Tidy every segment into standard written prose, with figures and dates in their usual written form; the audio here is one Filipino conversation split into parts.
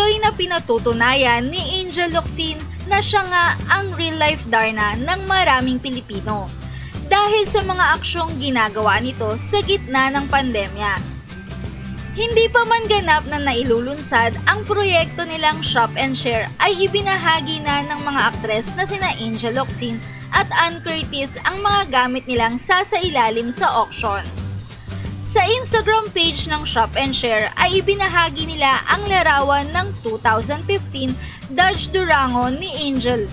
ito'y na pinatutunayan ni Angel Locsin na siya nga ang real-life Darna ng maraming Pilipino dahil sa mga aksyong ginagawa nito sa gitna ng pandemya. Hindi pa man ganap na nailulunsad ang proyekto nilang Shop and Share ay ibinahagi na ng mga aktres na sina Angel Locsin at Ann Curtis ang mga gamit nilang sasailalim sa auction. Sa Instagram page ng Shop and Share ay ibinahagi nila ang larawan ng 2015 Dodge Durango ni Angel.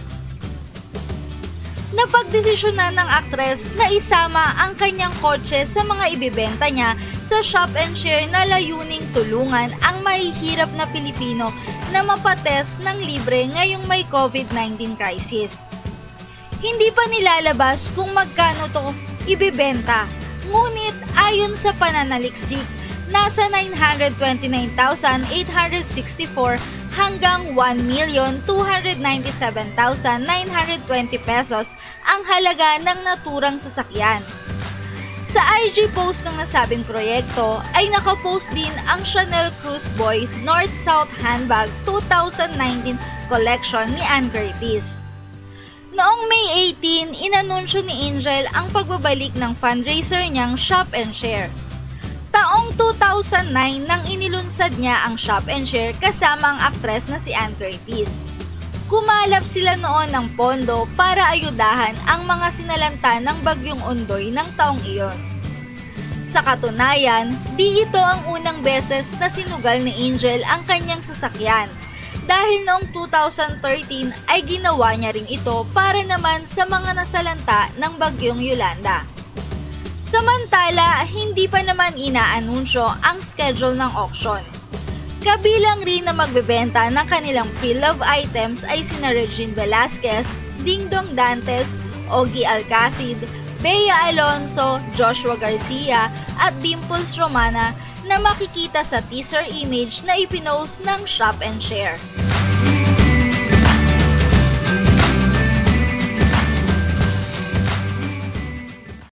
Napagdesisyonan ng aktres na isama ang kanyang kotse sa mga ibibenta niya sa Shop and Share na layuning tulungan ang mahihirap na Pilipino na mapatest ng libre ngayong may COVID-19 crisis. Hindi pa nilalabas kung magkano to ibibenta. Ngunit ayon sa pananaliksik, nasa 929,864 hanggang 1,297,920 pesos ang halaga ng naturang sasakyan. Sa IG post ng nasabing proyekto ay nakapost din ang Chanel Cruise Boy North-South Handbag 2019 collection ni Ann Curtis. Noong May 18, inanunsyo ni Angel ang pagbabalik ng fundraiser niyang Shop and Share. Taong 2009 nang inilunsad niya ang Shop and Share kasama ang aktres na si Ann Curtis. Kumalap sila noon ng pondo para ayudahan ang mga sinalanta ng Bagyong Ondoy ng taong iyon. Sa katunayan, di ito ang unang beses na sinugal ni Angel ang kanyang sasakyan. Dahil noong 2013 ay ginawa niya rin ito para naman sa mga nasalanta ng Bagyong Yolanda. Samantala, hindi pa naman inaanunsyo ang schedule ng auction. Kabilang rin na magbebenta ng kanilang pre-love items ay sina Regine Velasquez, Dingdong Dantes, Ogie Alcacid, Bea Alonso, Joshua Garcia at Dimples Romana na makikita sa teaser image na ipinost ng Shop and Share.